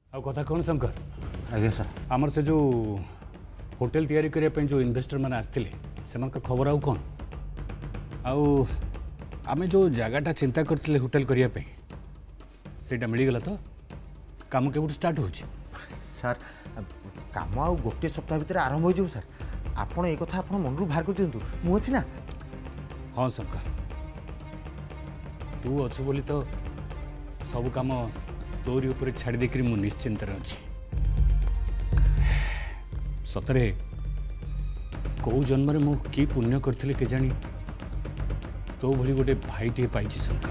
आ कथा कौन शंकर? आज्ञा सर। आमर से जो होटेल तैयारी करने जो इन्वेस्टर मैंने आसते से खबर आउ कौन आम जो जगटा चिंता करते होटेल करने से मिलगला तो काम के स्टार्ट हो सर काम आ गोटे सप्ताह भितर आरंभ हो सर आपड़ ये कथा आप मन बाहर कर दिंतु मुझे ना। हाँ शंकर तू अच्छु बोली तो सब काम तोरी ऊपर छाड़ी देकर मु निश्चिंत अच्छी सतरे कौ जन्म मु कि पुण्य करथिले के जानी तो भली गोटे भाई टे पाइछि शंकर।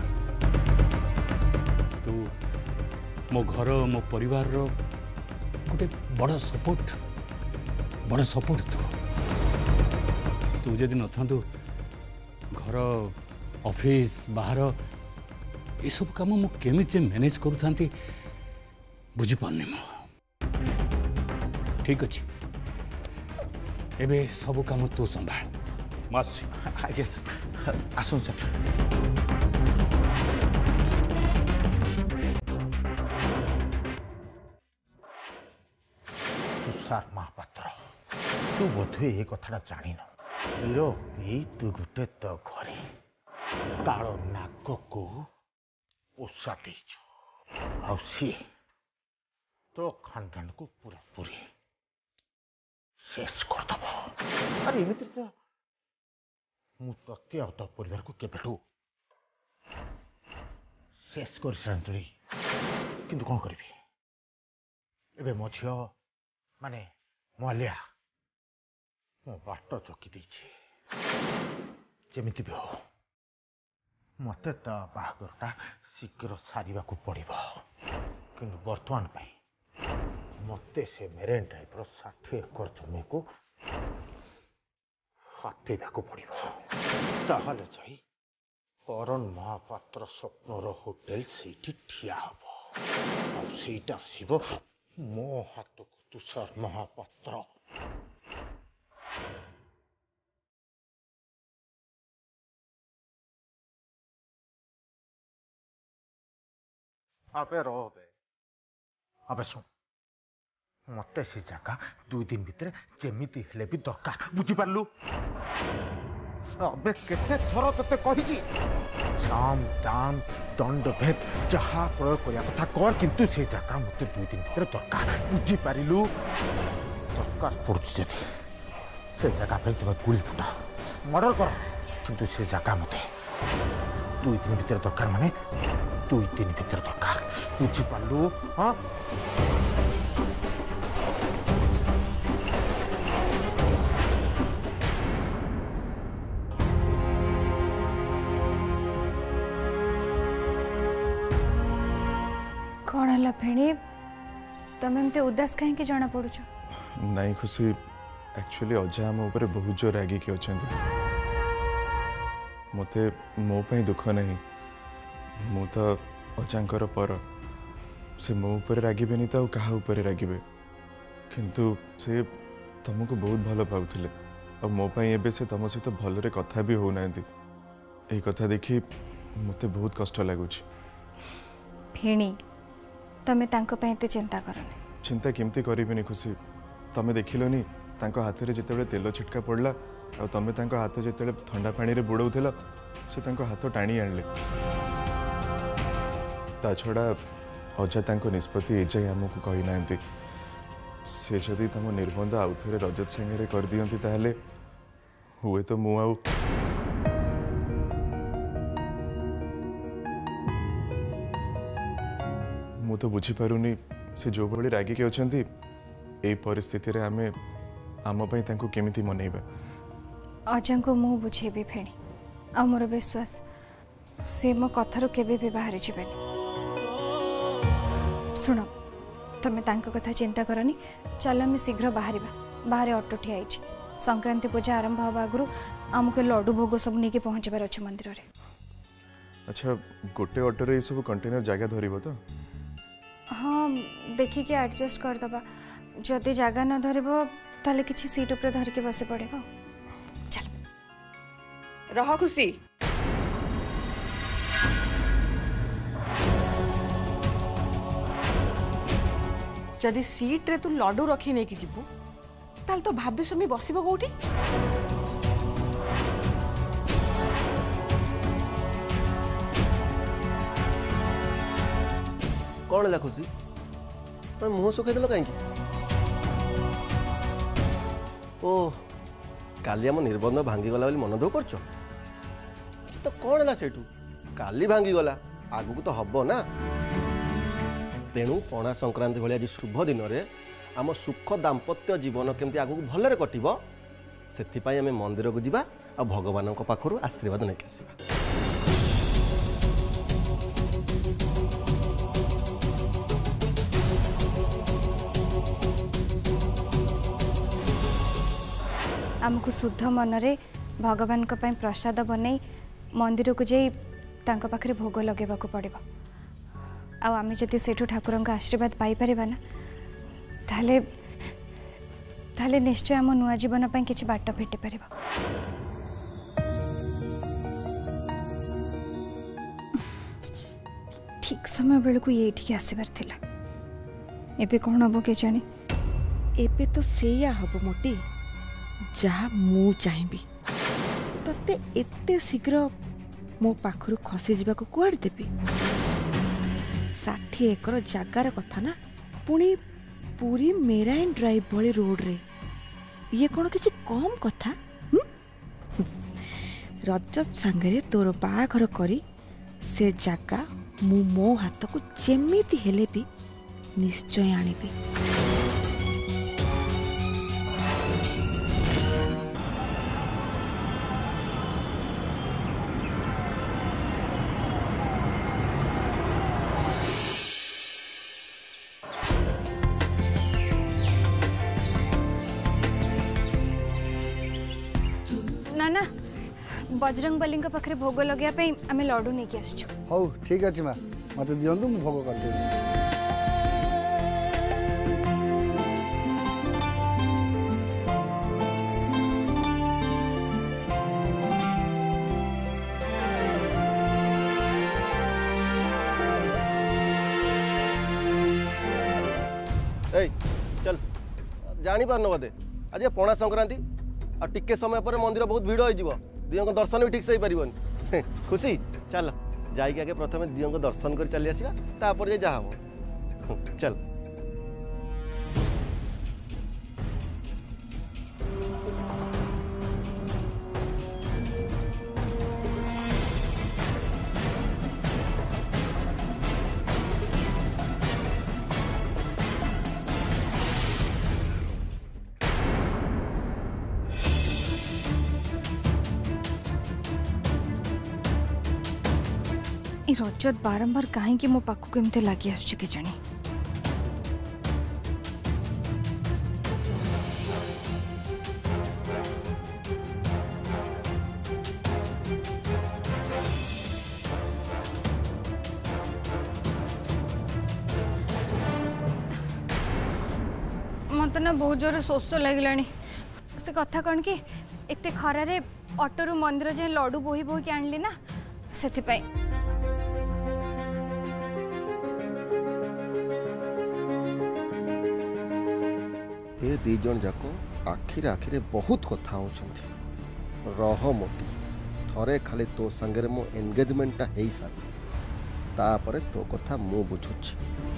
तू मो घर मो परिवार रो गोटे बड़ सपोर्ट तू जदि नथांतु घर ऑफिस बाहर ये सब काम मु केमिति मैनेज करूथांती बुझी पारनी मु। ठीक अच्छे एबे सब काम तू संभाल मासी। आज्ञा सर आसन सर। तुषार महापात्र तू बोधे ये कथा जान वीर यही तू गोटे तो घरे काल नाग को ओषा देचु सी तो खानदान को पूरा पूरी शेष करदब। अरे एमती तो मुझे तो परिवार को केबेठू शेष कर सारी किंतु कौन करी एबे मो झील माने मालिया मो बाट चकी देछि जेमिति भी हो मत बाहागरटा शीघ्र सारिबा को पड़िबो किंतु वर्तमान मते से मेरेन टाइप 60 एकर जमी को हाथेबा को पड़िबो ताहले जाई करन महापात्र स्वप्नर होटेल सेठी ठिया हबो और सेटा आसीबो मो हाथ को तुषार महापात्र। अबे रोबे अबे सुन मत से जगह 2 दिन भीतर जेमिति हेले भी दरकार बुझी पारलु। अबे केते थर तते कहिछि साम दाम दंड भेद जहा प्रयोग करिया कथा कर किंतु से जगह मते 2 दिन भीतर दरकार बुझी पारिलु। दरकार पड़छि जति से जगह पे तुम गुली फुटा मर्डर कर किंतु से जगह मते 2 दिन भीतर दरकार माने 2 दिन भीतर दरकार बुझी पारलु। हाँ कौन है फेणी तुम एमती उदास कहीं जना पड़ू? नहीं खुशी एक्चुअली अजा आम ऊपर बहुत जोर रागी कि अच्छा मत मो दुख नहीं मु तो अजांकर पर से मो ऊपर रागबेनि तो क्या ऊपर रागबे किंतु से तुमको बहुत भल पाउथिले और मो एबे से तुम सहित भलरे कथा भी होना ए कथा देखी मत बहुत कष्ट लगुच। फेणी तमें एते चिंता करनी। चिंता केमती करिबिनी खुशी तमें देखिलनी तांको हाथ रे जिते तेल छिटका पड़ला और तमें तांको हाथ जिते ठंडा पानी रे बुड़ौथिला से तांको हाथ टाणी आनले ता छड़ा अजा तांको निष्पत्ति एजाई आमको कही नांती से जदि तम निर्बंध आउ थे रजत संगे कर दियंती ताहले हुए तो मु आउ मु तो बुझी पारुनी से जो भली रागी के अछंती ए परिस्थिति रे आमे आम पई तांको केमिति मनेबा। अजा को मु बुझेबी फेणी आ मोर विश्वास से मो कथार केबे भी बाहर जीवेनी। सुनो तमें तांको कथा चिंता करनी चल आम शीघ्र बाहर बाहर ऑटो ठिया संक्रांति पूजा आरंभ हवा आगु आमको लड्डू भोग सब नहीं पहुँचबार अच्छे मंदिर रे। अच्छा गोटे ऑटो रे सब कंटेनर जगह धरिबो तो? हाँ देखिए एडजस्ट करदबा जदि जगह न धरब ताले किसी सीट ऊपर धर के बसे पड़े। चल रह खुशी जदि सीट रे तू लड्डू रखी नहीं जीवु ताल तो भाभी स्वामी बसब कौटी कौन है खुशी तुम मुह सुखाई कहीं ओ काली आम निबंध भांगीगला मन दुख कर तो कौन है से काली भांगीगला आगू तो हम ना तेणु पणा संक्रांति भाई आज शुभ दिन में आम सुख दाम्पत्य जीवन केमती आगू भलरे कटिब से आम मंदिर को जावा आ भगवान पाखर आशीर्वाद नहीं आसवा। आमको शुद्ध मनरे भगवान प्रसाद बनई मंदिर को जाई तांका पाखरे भोग लगेबा को पड़िबो आ आमे जति सेठु ठाकुरन का आशीर्वाद पाई परिबा ना ताले ताले निश्चय आम नुआ जीवन पई किछि बाट भेटि परिबो। ठीक समय बेल को ये ठीक आसीबार थिला एबे कोन हबो के जानी एबे तो सेया हबो मोटी जहाँ मु चाहिए तते एते शीघ्र मो पाखरु खसी जावाक कुआड़ देबी 60 एकर जगार कथा ना पुणी पूरी मेराइन ड्राइव भली रोड रे ये कौन किसी कम कथा रजत सांगरे तोर बाघर करी से जगह मु मो हाथ को जेमिति हेले भी निश्चय आनिबी। ना बजरंग बली पाखे भोग लगे आम लड्डू नहीं कि आसु। हौ ठीक अच्छे माँ मत दिंतु मुझे भोग करदेवी। चल जानी पारन बोधे आज पणा संक्रांति आ टिके समय पर मंदिर बहुत भीड़ हो दियों को दर्शन भी ठीक से पार खुशी चल जाइए आगे प्रथम दियों को दर्शन कर चली आसवा तापर जे जहाँ हम चल। रजत बारंबार कहीं मो पाखक एमती लगी आसुछि के जानी मत ना बहुत जोर शोष लगे से कथा कौन कि एते खरारे ऑटो मंदिर जाए लड्डू बोही बोही के आणली ना से ये दी जन जाक आखिरे आखिरे बहुत कथा होचंती रह मोटी थरे खाली तो संगे मो एंगेजमेंटा हो सार तापर तो कथा मु बुझुछि।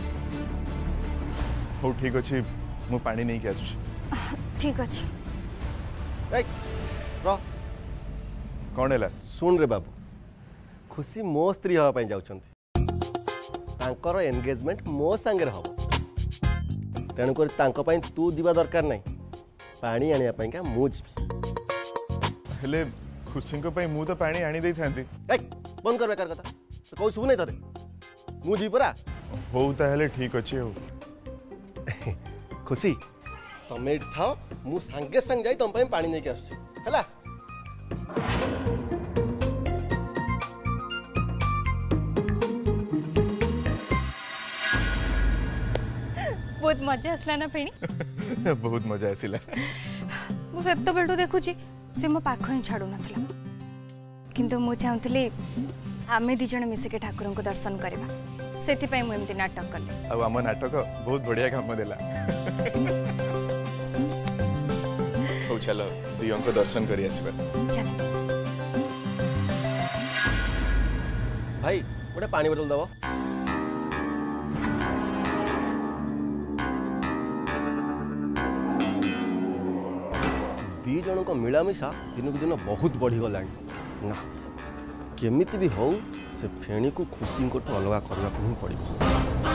हो ठीक अच्छे मु पानी नहीं के आसुछि। ठीक अच्छे रह कौन है सुन रे बाबू खुशी मो स्त्री हवा जाउछंती तांकर एंगेजमेंट मो संगे हम तेणुक तू जीवा दरकार नहीं पानी आने हेले खुशी मु तो पानी आनी दे थांती बंद कर बेकार कथा तो कहू शुभ नहीं थे मु जी परा हो ताहले ठीक अच्छे हो खुशी तमें ये थाओ मु सांगे सांग जाई तुम पानी नहीं के आसुछि हला। बहुत मजा आसला ना फेणी बहुत मजा आसिला मुझे बेलू देखुची से मो पाख ही छाड़ू नथला किंतु मु चाहूली आमे दी जण मिसिके ठाकुर को दर्शन करवा से मुझे नाटक कले आम नाटक बहुत बढ़िया काम देला हो चलो दियों को दर्शन करी आसबा भाई गोटे पानी बोतल दब दी जन को मिलामिशा दिन को दिन बहुत बढ़ीगला ना केमिति भी हो से फेणी को खुशी को अलग करने को ही पड़ो।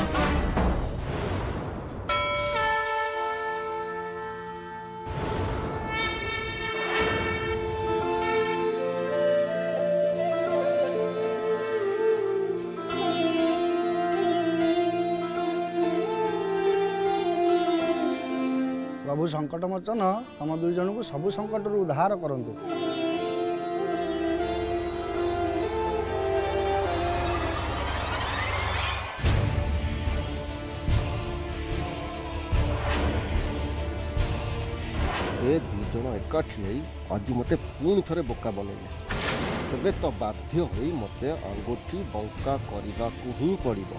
प्रभु संकट मोचन तुम दुई जन को सबु संकट उद्धार करंतु। ए दी जन एकाठी आज मते पुणी थरे बोका बनैले तेबे तो बाध्य होई मते अंगूठी बंका करने को ही पड़ो।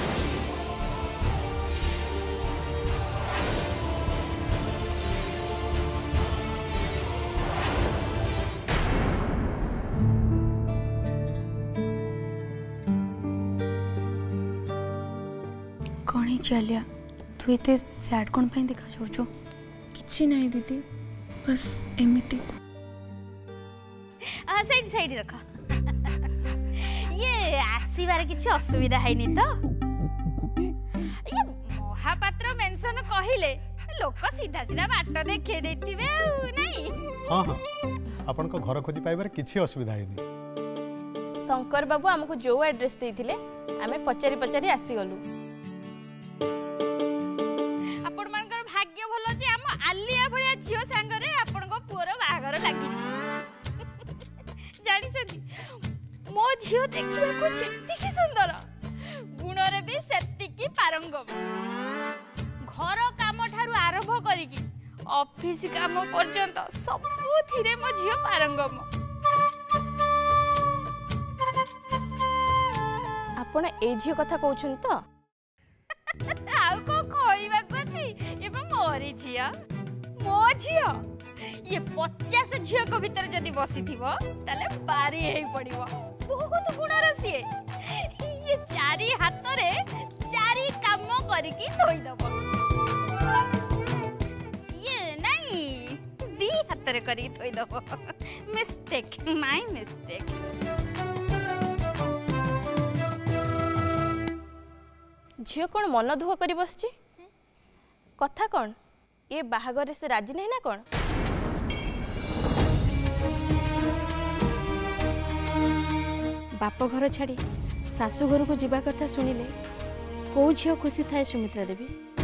कौन चलिया तू एते सैड कौन पाई देखा जाऊँ? किछि नहीं दीदी बस एमिति। साइड साइड रख ये आसीबार किछि असुविधा हैनी तो ये महापात्र मेंशन कहिले लोक सीधा सीधा बाट देखे देथिबे नहीं। हां हां आपन को घर खोजी पाइबार किछि असुविधा हैनी। शंकर बाबू हमको जो एड्रेस देथिले आमे पचारी पचारी आसी गलु। आलिया भलिया झियो सांगरे आपन को पुअर बागर लागि जानि छथि मो झियो देखिबा को जेति की सुंदर गुण रे भी सेति की पारंगम घर काम ठारू आरंभ करी की ऑफिस काम पर्यंत सबु थिरे मो झियो पारंगम। आपण ए झियो कथा कहउछन तो आउ को कहइबा को छी एबे मोरी झियो मो झियो ये 50 झियो को भीतर जदी बसी थिबो ताले बारी हेई पड़िबो बहुत गुण रसिए ये चारी हाथ रे चारी काम करी की धोई दबो ये नहीं दी हाथ रे करी धोई दबो मिस्टेक माय मिस्टेक। झियो कौन मन दुख करी बसची कथा कौन ये बाहागर से राजी नहीं ना कौन? बाप घर छाड़ी सासू घर को जीवा कथा सुनिले कौ झियो खुशी थाए सुमित्रा देवी?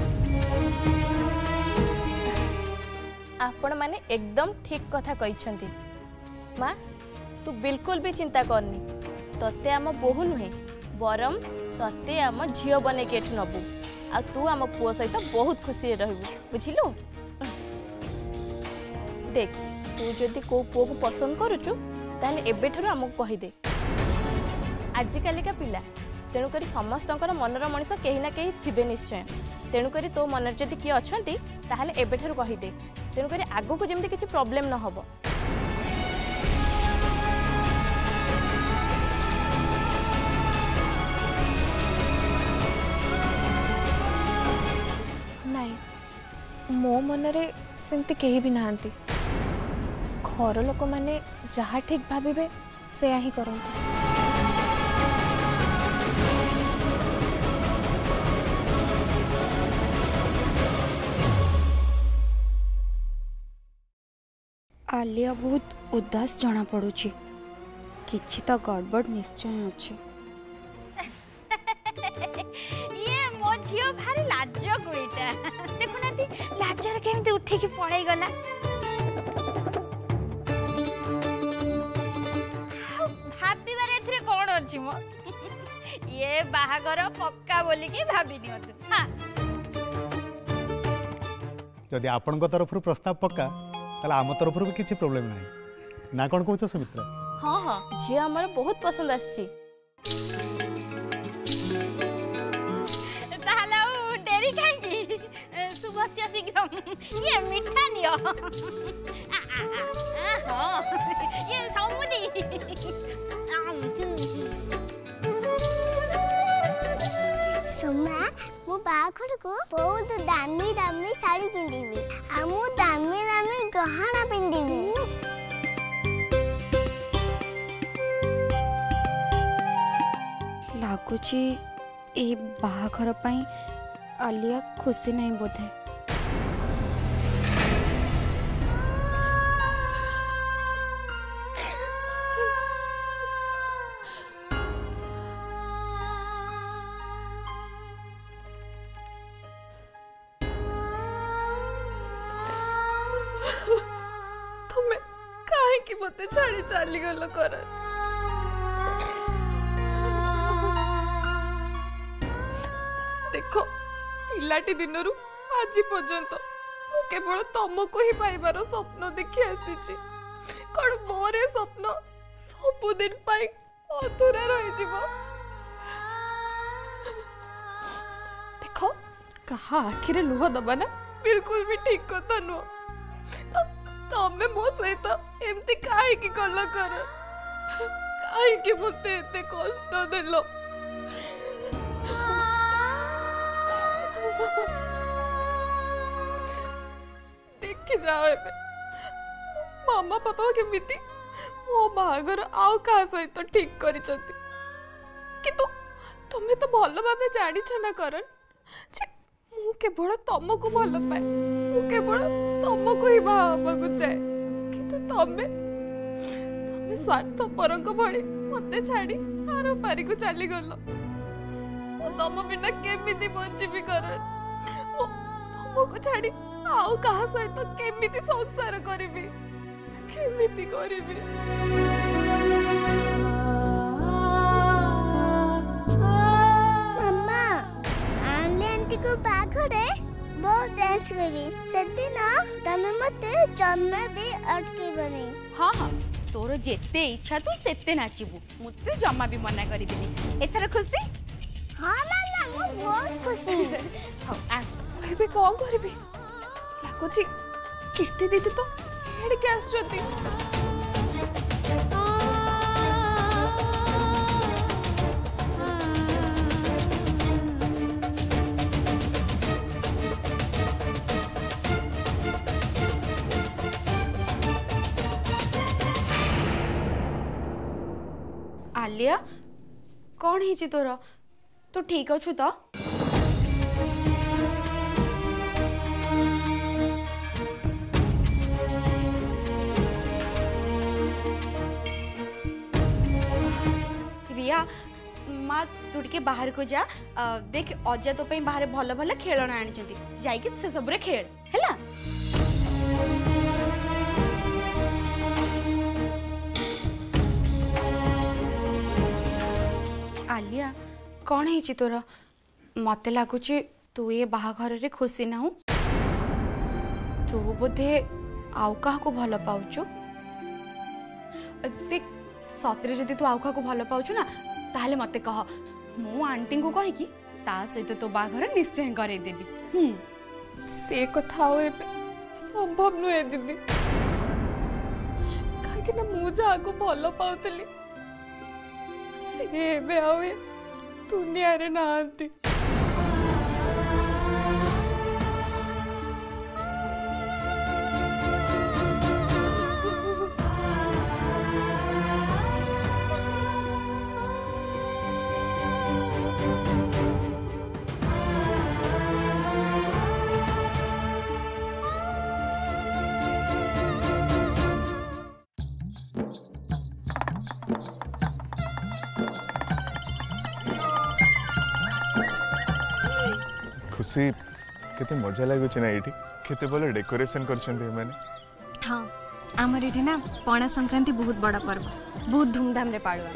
आपण माने एकदम ठीक कथा कहिसंती माँ तू बिल्कुल भी चिंता करनी तते आम बोहू नुहे बरम तते आम झियो बने के एठु नबू आ तू आम पुओ सहित बहुत खुशी रहबू बुझिलु। देख तू जदि को पुओ को पसंद करूचु ताले एबे ठरो हमको कहि दे आज कालिका पिला तेणु करी समस्तंकर मनर मनीष केही ना केही थिबे निश्चय तेणु करी तो मनर जदि किए अछंती ताहले एबे ठरो कहि दे तेणु करी आगो को जेमति किछि प्रॉब्लम न हबो। मो मनरे सेमती कहीं भी नहांती घर लोक माने जहाँ ठीक भाविबे से ही करंतु। आलिया बहुत उदास जना पड़ुची किछि तो गड़बड़ निश्चय अछि। ये मो झियो भारी लाज गुईटा देखुना ती लाजर केमते उठी की पळै गला भाबी बारे एथरे कोन अछि मो ये बाहागर पक्का बोली की भाबी नियो तू। हां जदि आपन को तरफ प्रस्ताव पक्का ताले आम तरफ भी किछि प्रॉब्लम नाही ना कोन कहउछ सुमित्रा? हां हां झियो हमर बहुत पसंद आछि। बसियो शीघ्र ये मिठा नियो हाँ ये समुदी सुमा मो बाखर को बहुत दामी दामी साड़ी पिंदिबी आ मो दामी दामी गहना पिंदिबी लागुची ए बाहाघर पाई आलिया खुशी नहीं बोधे तुम्हें काहे की मते छाड़ी चली गल कर देखो पिलाटी दिनरू आज पर्यंत मु केवल तुमको ही पाइबार स्वप्न देखी आसी कौन मोर स्वप्न सबुदिन अधूरा रही देखो कहा आखिरे लुह दबा ना बिल्कुल भी ठीक कथा नुह तमें मो सहित एमती काहे गल कर काहे मते एते कष्ट देलो देखी जाओ एबे मामा पापा केमिति मो बाहागर आउ का सहित ठीक करिसंती किंतु तमे तो भल भाबे जानि छ ना करन जे मु केवल तमको भल पाए मु केवल तमको ही बाबा चाहे किंतु तमे स्वार्थपरक भली मते छाड़ी आरो पारी को चली गलो तम बिना केमिति बंचिबी करन तमको छाड़ी आउ कहा सहित केमिति संसार करिबी केमिति करिबी मम्मा आंटी को बाखरे बहुत डांस करबी सेदिन तमे मते जम्मे भी अटकेबनी हाँ हाँ तोर जेते इच्छा तू सेते नाचिबू मुते जम्मा भी मना करिबिनी एथरा खुशी हाँ मामा मु बहुत खुशी हाँ आस एबे कोन करबी लागुची किस्ती दीदी तो हेड के आछती आलिया कौन ही तोर तू ठीक अच्छु तो रिया माँ तू टे बाहर को जा देख अजा तो बाहर भल भल खेलना आनी जाइए से सब खेल है आलिया कौन है तोर मत लगुच तू ये बाहाघर रे खुशी ना तू बोधे आउ क्या भल पाचु देख सतरे जदि तू आउ क्या भल पाचु ना ताहले मते कह मु आंटी को कहीकि ता सहित तो बाहाघर निश्चय करदेवी से कथा संभव नुहे दीदी कहीं मु जहाँ को भल पाऊली दुनिया रे नांती खुशी केते मजा लगुच ना ये केते भल डेकोरेशन कर हाँ आमर ये ना पणा संक्रांति बहुत बड़ा पर्व बहुत धूमधाम रे पालुआ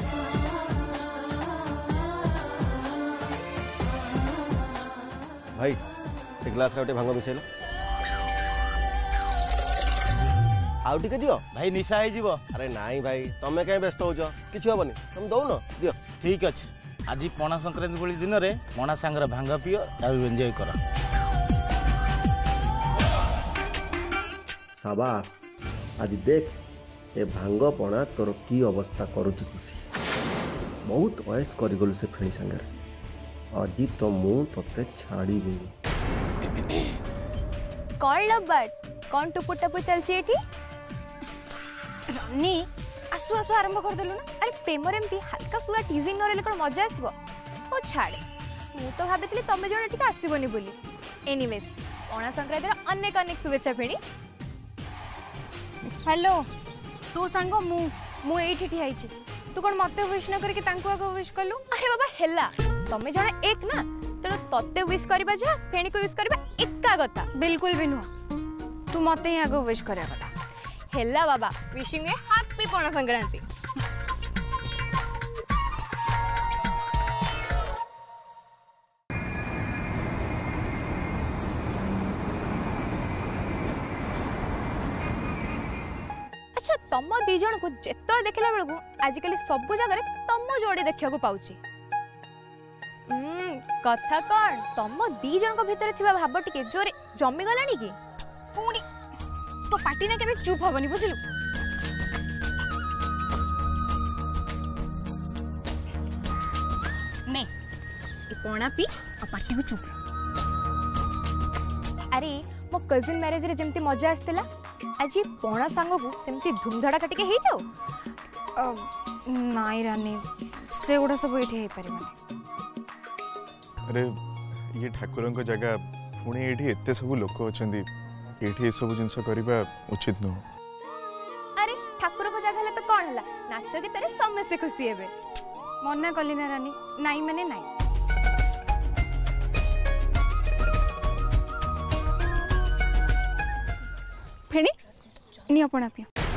भाई एक ग्लास रे भांग मिसेलो आउ टिके दियो भाई निशा है जीवो अरे नाई भाई तमे कहीं व्यस्त हो किछ हबनी तुम दौ न दियो ठीक अच्छे आज पणा संक्रांति भली दिन में पणा सांगर भांग पियो एंजॉय कर शाबाश आज देख ए भांग पणा तोर की अवस्था करुची खुशी बहुत अयस करगलु से फेणी सांगे आज तो मु तते छाड़ी कौन लवर्स कौन टुपुर टपुर चलची एठी रन्नी आसु आसु आरंभ कर देलु ना। अरे प्रेम एमती हल्का फुल्का टीजिंग नरेले कौन मजा आसबो ओ छाड़ मु तो भाबितली तमे जण एठी आसीबोनी बोली। एनीवेज पणा संक्रांतिर अनेक अनेक शुभेच्छा फेणी। हेलो तू सांग मु एठी ठिया आइछि तू कोन मते विश न करके तांको आगो विश करलु। अरे बाबा हेला तमे जण एक ना तेणु तते विश करबा जा फेणी को विश करबा एका गता बिल्कुल भी नुह तू मते ही आगो विश करया कथा हेला बाबा विशिंग ए हैप्पी पणा संक्रांति। अच्छा तम दी जन को जेतल देखला बेलू आजिकल सब जगह तम जोड़ी देखा पाउची। कथा कौन तम दी जन भितर थिबा भाव टिके जोरे जमी गलानी कि पुणी तो पार्टी ना केबे चुप हबनी बुझलु। ने ए पणा पी आ पार्टी को चुप। अरे मो कजिन मैरिज रे जेमती मजा आस्तेला आज पणा सांग को सेमती धूमधड़ा कटिके हे जाओ। नाई रानी से गुडा सब एठी हे परिबनी। अरे ये ठाकुर जगह पुणी ये एत सब लोक अच्छा ये सब जिनस करवा उचित नुह। अरे ठाकुर को जगह तो कौन है नाच गीत समस्ते खुशी हे मना कली ना रानी नाई माने नाई। फेणी नि अपना पियो